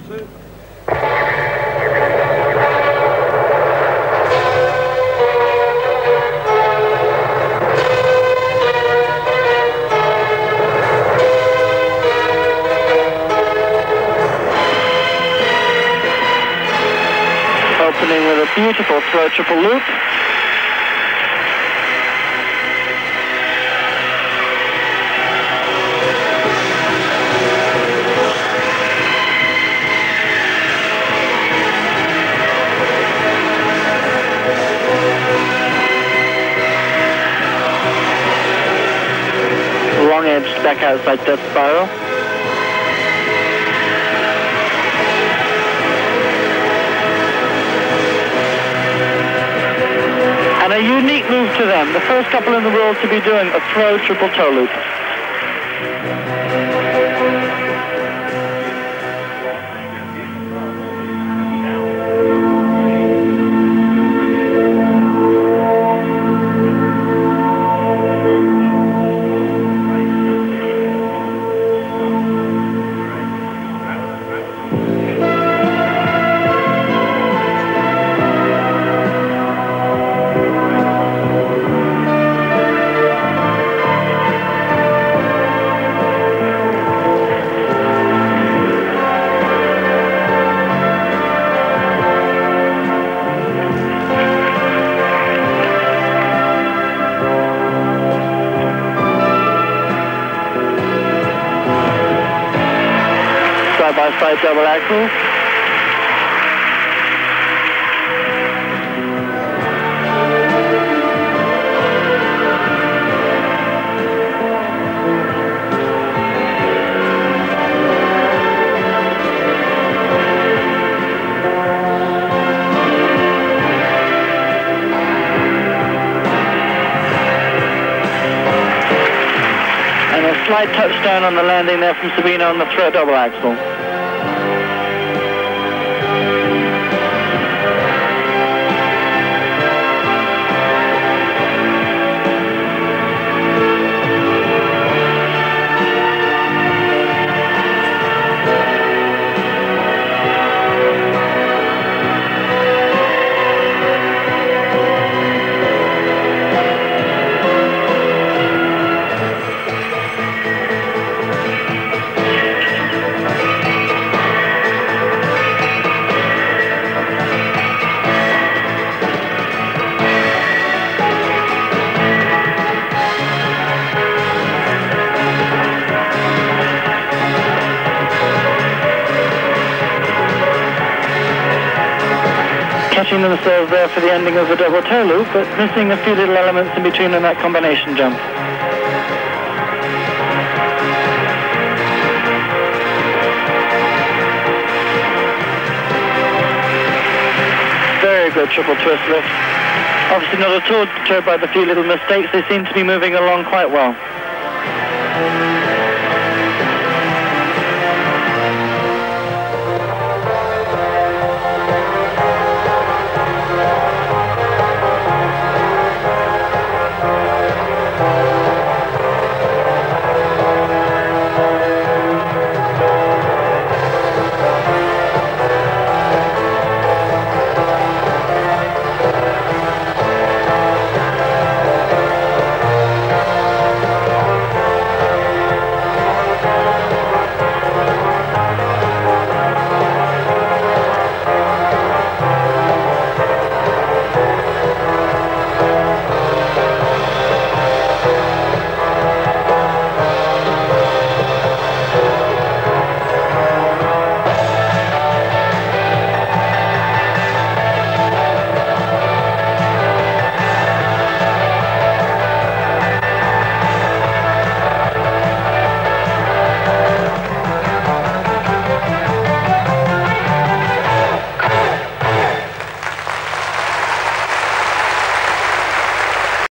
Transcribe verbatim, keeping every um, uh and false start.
Opening with a beautiful throw triple loop. Long edge back outside death spiral. And a unique move to them, the first couple in the world to be doing a throw triple toe loop. Side-by-side double axel. And a slight touchdown on the landing there from Sabina on the throw double axel. Catching themselves there for the ending of the double toe loop, but missing a few little elements in between in that combination jump. Very good triple twist lift. Obviously not at all deterred by the few little mistakes, they seem to be moving along quite well.